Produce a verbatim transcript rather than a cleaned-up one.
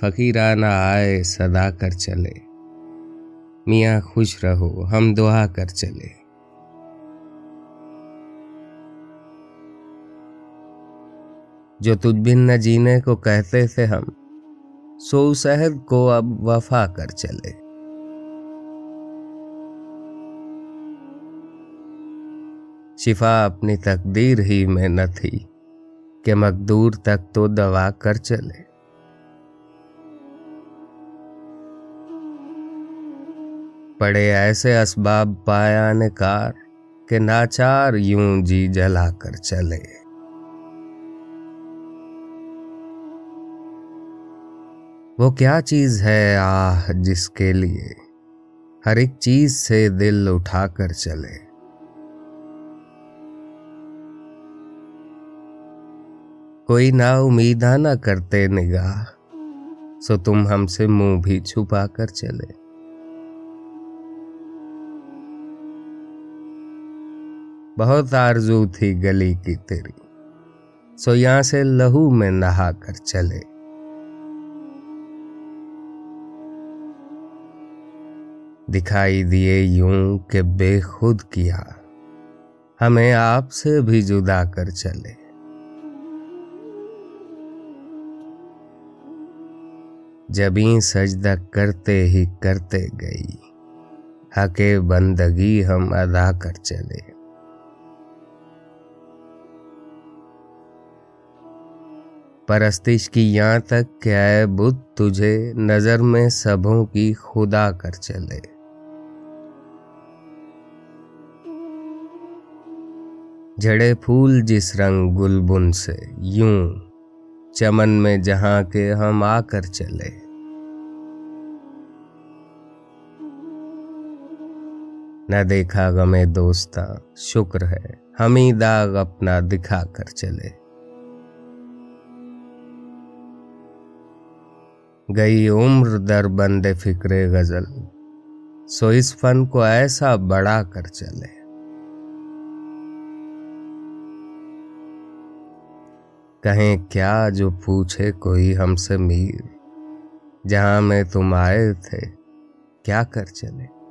फकीराना आए सदा कर चले। मियाँ खुश रहो हम दुआ कर चले। जो तुझ बिन न जीने को कहते थे हम, सो उस अहद को अब वफा कर चले। शिफा अपनी तकदीर ही में न थी कि मकदूर तक तो दवा कर चले। पड़े ऐसे असबाब पाया ने कार कि नाचार यूं जी जला कर चले। वो क्या चीज है आह जिसके लिए हर एक चीज से दिल उठा कर चले। कोई ना उम्मीदा न करते निगाह, सो तुम हमसे मुंह भी छुपा कर चले। बहुत आरज़ू थी गली की तेरी, सो यहां से लहू में नहा कर चले। दिखाई दिए यूं कि बेखुद किया हमें आपसे भी जुदा कर चले। जबीं सजदा करते ही करते गई, हके बंदगी हम अदा कर चले। परस्तिश की यहाँ तक क्या है बुत तुझे नजर में सबों की खुदा कर चले। झड़े फूल जिस रंग गुलबुन से यूं चमन में जहां के हम आकर चले। न देखा गमे दोस्ता शुक्र है हम ही दाग अपना दिखा कर चले। गई उम्र दर बंदे फिक्रे गजल, सो इस फन को ऐसा बढ़ा कर चले। कहें क्या जो पूछे कोई हमसे मीर, जहां में तुम आए थे क्या कर चले।